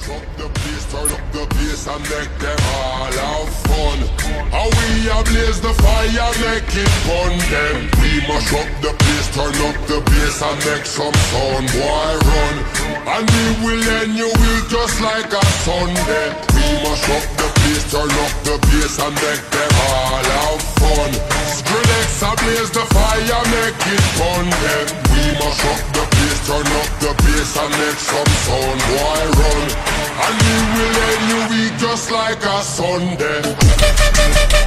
mash up the place, turn up the bass and make them all have fun. How we ablaze the fire, make it fun them. We mash up the place, turn up the bass and make some sound, boy run. And we will end your week just like a Sunday. We mash up the place, turn up the bass and make them all have fun. Skrillex ablaze the fire, make it fun them. We mash up the place, turn up the bass and make some sound, boy run. And we will end your week just like a Sunday.